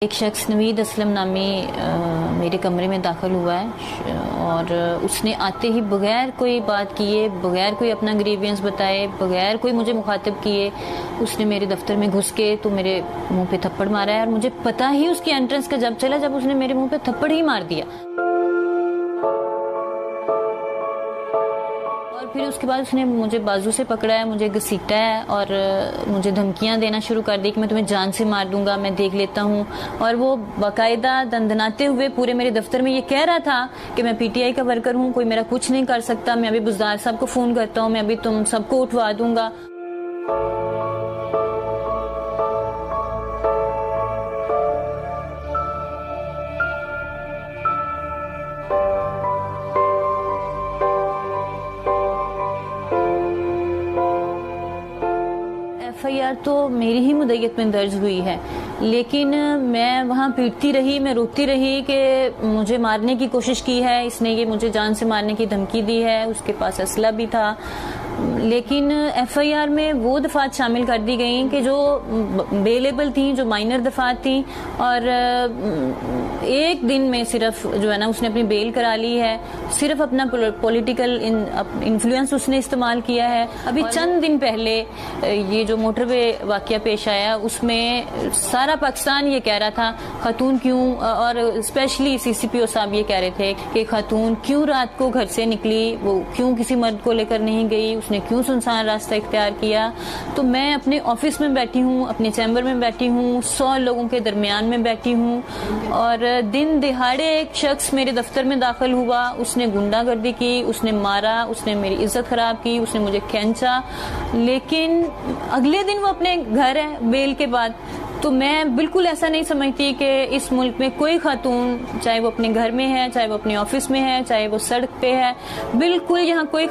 एक शख्स नवीद असलम नामी मेरे कमरे में दाखिल हुआ है और उसने आते ही बगैर कोई बात किए, बगैर कोई अपना ग्रीवियंस बताए, बगैर कोई मुझे मुखातिब किए उसने मेरे दफ्तर में घुस के तो मेरे मुंह पे थप्पड़ मारा है। और मुझे पता ही उसकी एंट्रेंस का जब चला जब उसने मेरे मुंह पे थप्पड़ ही मार दिया। और फिर उसके बाद उसने मुझे बाजू से पकड़ा है, मुझे घसीटा है और मुझे धमकियां देना शुरू कर दी कि मैं तुम्हें जान से मार दूंगा, मैं देख लेता हूं। और वो बाकायदा दंदनाते हुए पूरे मेरे दफ्तर में ये कह रहा था कि मैं पीटीआई का वर्कर हूं, कोई मेरा कुछ नहीं कर सकता, मैं अभी बुज़दार साहब को फोन करता हूं, मैं अभी तुम सबको उठवा दूंगा। एफआईआर तो मेरी ही मुद्दत में दर्ज हुई है, लेकिन मैं वहाँ पीटती रही, मैं रोती रही कि मुझे मारने की कोशिश की है इसने, ये मुझे जान से मारने की धमकी दी है, उसके पास असला भी था। लेकिन एफआईआर में वो दफात शामिल कर दी गई कि जो बेलेबल थी, जो माइनर दफात थी। और एक दिन में सिर्फ जो है ना उसने अपनी बेल करा ली है, सिर्फ अपना पॉलिटिकल इन्फ्लुएंस उसने इस्तेमाल किया है। अभी चंद दिन पहले ये जो मोटरवे वाकया पेश आया उसमें सारा पाकिस्तान ये कह रहा था खातून क्यों, और स्पेशली सीसीपीओ साहब ये कह रहे थे कि खातून क्यों रात को घर से निकली, वो क्यों किसी मर्द को लेकर नहीं गई, उसने क्यों सुनसान रास्ता इख्तियार किया। तो मैं अपने ऑफिस में बैठी हूँ, अपने चैम्बर में बैठी हूँ, 100 लोगों के दरमियान में बैठी हूँ और दिन दिहाड़े एक शख्स मेरे दफ्तर में दाखिल हुआ, उसने गुंडागर्दी की, उसने मारा, उसने मेरी इज्जत खराब की, उसने मुझे खींचा। लेकिन अगले दिन वो अपने घर है बेल के बाद। तो मैं बिल्कुल ऐसा नहीं समझती कि इस मुल्क में कोई खातून, चाहे वो अपने घर में है, चाहे वो अपने ऑफिस में है, चाहे वो सड़क पे है, बिल्कुल यहाँ कोई